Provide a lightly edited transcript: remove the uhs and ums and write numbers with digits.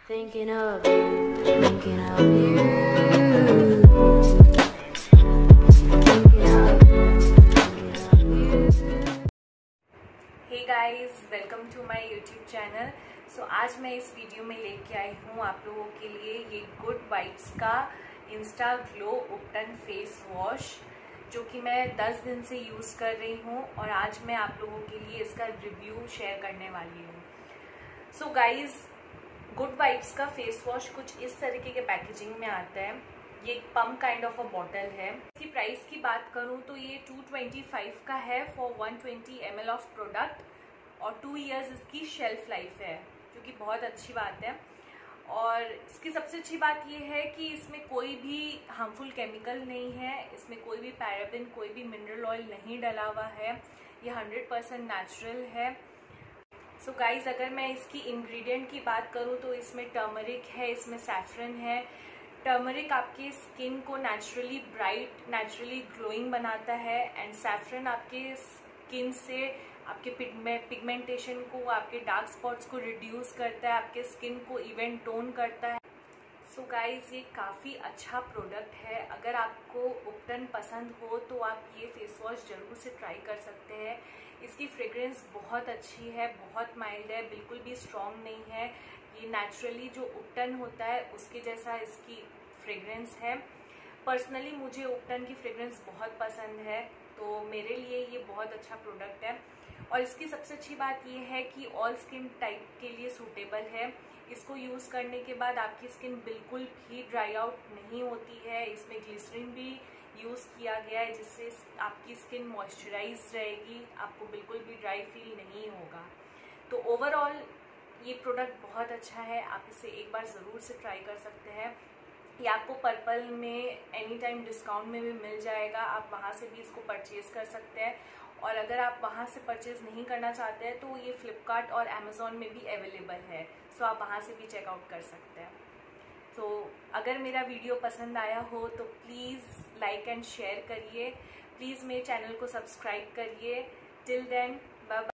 Thinking of you, thinking of you, thinking of you. Hey guys, welcome to my YouTube channel. So आज मैं इस video में लेके आई हूँ आप लोगों के लिए ये गुड वाइब्स का Insta Glow Ubtan face wash, जो कि मैं 10 दिन से यूज़ कर रही हूँ और आज मैं आप लोगों के लिए इसका रिव्यू शेयर करने वाली हूँ। सो गाइस, गुड वाइब्स का फेस वॉश कुछ इस तरीके के पैकेजिंग में आता है। ये एक pump kind of a bottle है। इसकी प्राइस की बात करूं तो ये 225 का है फॉर 120 ml ऑफ प्रोडक्ट और 2 इयर्स इसकी शेल्फ लाइफ है, जो कि बहुत अच्छी बात है। और इसकी सबसे अच्छी बात ये है कि इसमें कोई भी हार्मफुल केमिकल नहीं है, इसमें कोई भी पैराबेन, कोई भी मिनरल ऑयल नहीं डला हुआ है। ये 100% नेचुरल है। सो गाइज, अगर मैं इसकी इंग्रेडिएंट की बात करूँ तो इसमें टर्मरिक है, इसमें सैफरन है। टर्मरिक आपकी स्किन को नेचुरली ब्राइट, नेचुरली ग्लोइंग बनाता है एंड सैफरन आपके स्किन से आपके पिगमेंटेशन को, आपके डार्क स्पॉट्स को रिड्यूस करता है, आपके स्किन को इवन टोन करता है। सो गाइज, ये काफ़ी अच्छा प्रोडक्ट है। अगर आपको उपटन पसंद हो तो आप ये फेस वॉश ज़रूर से ट्राई कर सकते हैं। इसकी फ्रेग्रेंस बहुत अच्छी है, बहुत माइल्ड है, बिल्कुल भी स्ट्रॉन्ग नहीं है। ये नेचुरली जो उपटन होता है उसके जैसा इसकी फ्रेग्रेंस है। पर्सनली मुझे उपटन की फ्रेग्रेंस बहुत पसंद है, तो मेरे लिए ये बहुत अच्छा प्रोडक्ट है। और इसकी सबसे अच्छी बात ये है कि ऑल स्किन टाइप के लिए सूटेबल है। इसको यूज़ करने के बाद आपकी स्किन बिल्कुल भी ड्राई आउट नहीं होती है। इसमें ग्लिसरीन भी यूज़ किया गया है, जिससे आपकी स्किन मॉइस्चराइज रहेगी, आपको बिल्कुल भी ड्राई फील नहीं होगा। तो ओवरऑल ये प्रोडक्ट बहुत अच्छा है, आप इसे एक बार ज़रूर से ट्राई कर सकते हैं। ये आपको पर्पल में एनी टाइम डिस्काउंट में भी मिल जाएगा, आप वहाँ से भी इसको परचेज़ कर सकते हैं। और अगर आप वहाँ से परचेज़ नहीं करना चाहते हैं तो ये फ्लिपकार्ट और अमेज़ॉन में भी अवेलेबल है, सो आप वहाँ से भी चेकआउट कर सकते हैं। तो अगर मेरा वीडियो पसंद आया हो तो प्लीज़ लाइक एंड शेयर करिए, प्लीज़ मेरे चैनल को सब्सक्राइब करिए। Till then, bye bye.